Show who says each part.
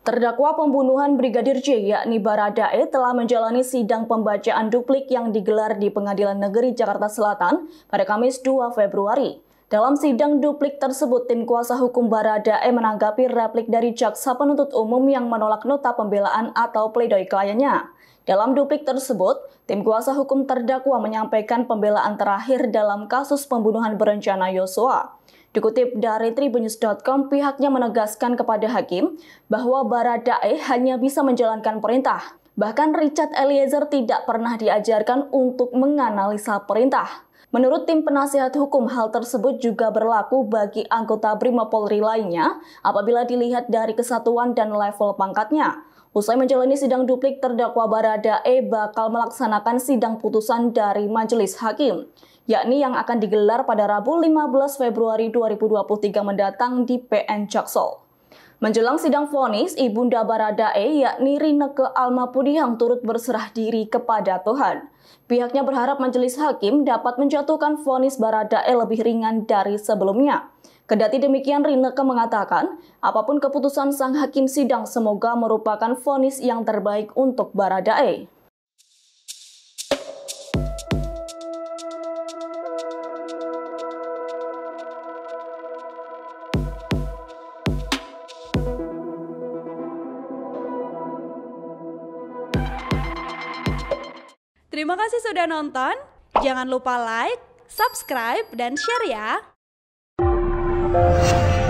Speaker 1: Terdakwa pembunuhan Brigadir J, yakni Baradae, telah menjalani sidang pembacaan duplik yang digelar di Pengadilan Negeri Jakarta Selatan pada Kamis 2 Februari. Dalam sidang duplik tersebut, tim kuasa hukum Baradae menanggapi replik dari jaksa penuntut umum yang menolak nota pembelaan atau pledoi kliennya. Dalam duplik tersebut, tim kuasa hukum terdakwa menyampaikan pembelaan terakhir dalam kasus pembunuhan berencana Yosua. Dikutip dari tribunnews.com, pihaknya menegaskan kepada hakim bahwa Baradae hanya bisa menjalankan perintah. Bahkan Richard Eliezer tidak pernah diajarkan untuk menganalisa perintah. Menurut tim penasihat hukum, hal tersebut juga berlaku bagi anggota Brimopolri lainnya apabila dilihat dari kesatuan dan level pangkatnya. Usai menjalani sidang duplik, terdakwa Baradae bakal melaksanakan sidang putusan dari majelis hakim, yakni yang akan digelar pada Rabu 15 Februari 2023 mendatang di PN Jaksel. Menjelang sidang vonis, ibunda Baradae yakni Rinneke Almapudihang turut berserah diri kepada Tuhan. Pihaknya berharap majelis hakim dapat menjatuhkan vonis Baradae lebih ringan dari sebelumnya. Kendati demikian, Rinneke mengatakan, apapun keputusan sang hakim sidang semoga merupakan vonis yang terbaik untuk Baradae.
Speaker 2: Terima kasih sudah nonton. Jangan lupa like, subscribe, dan share ya.